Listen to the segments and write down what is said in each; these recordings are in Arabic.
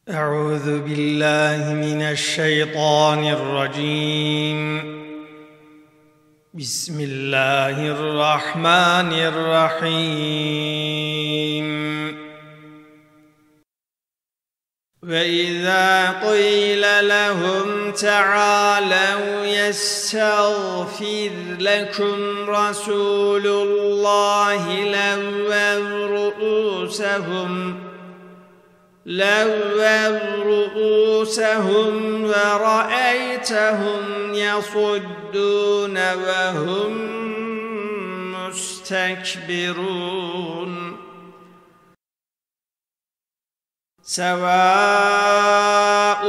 أعوذ بالله من الشيطان الرجيم. بسم الله الرحمن الرحيم. وإذا قيل لهم تعالوا يستغفر لكم رسول الله لووا رؤوسهم ورأيتهم يصدون وهم مستكبرون. سواء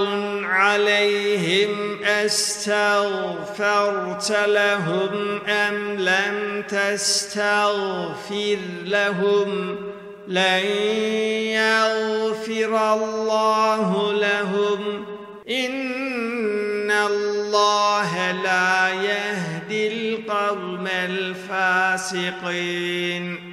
عليهم أستغفرت لهم أم لم تستغفر لهم لن يغفر الله لهم إن الله لا يهدي القوم الفاسقين.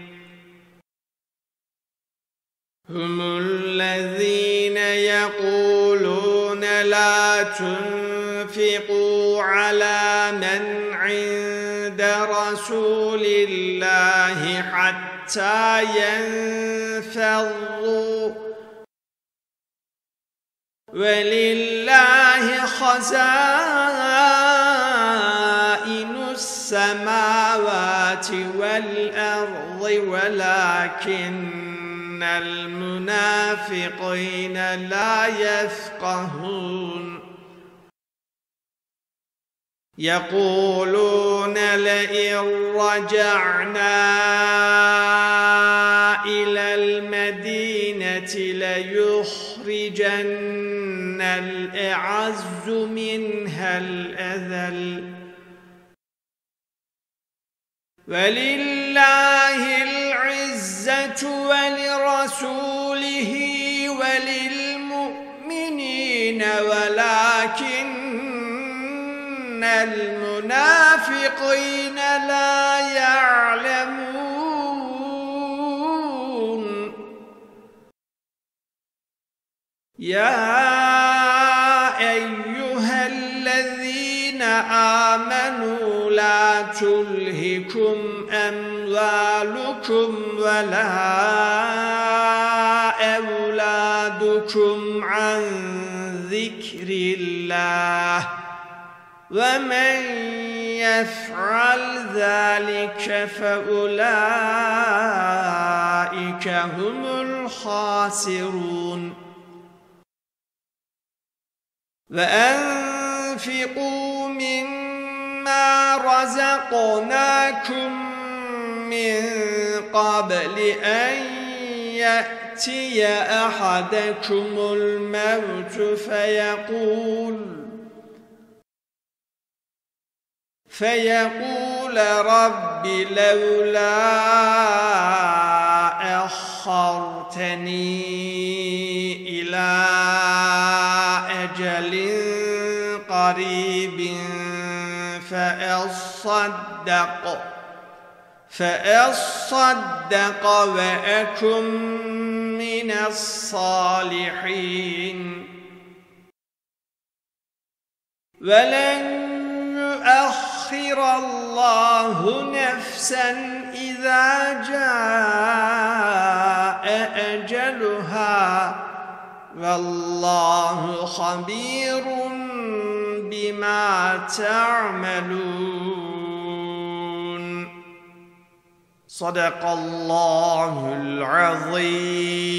هم الذين يقولون لا تنفقوا على من عند رسول الله حتى ينفضوا ولله خزائن السماوات والأرض ولكن المنافقين لا يفقهون. يقولون لئن رجعنا إلى المدينة ليخرجن الأعز منها الأذل ولله العزة ولرسوله وللمؤمنين ولكن المنافقين لا يعلمون. يا أيها الذين آمنوا لا تلهكم أموالكم ولا أولادكم عن ذكر الله ومن يفعل ذلك فأولئك هم الخاسرون. وأنفقوا مما رزقناكم من قبل أن يأتي أحدكم الموت فيقول رب لولا أخرتني إلى أجل قريب فأصدق وأكن من الصالحين. ولن يؤخر الله نفسا إذا جاء أجلها والله خبير بما تعملون. صدق الله العظيم.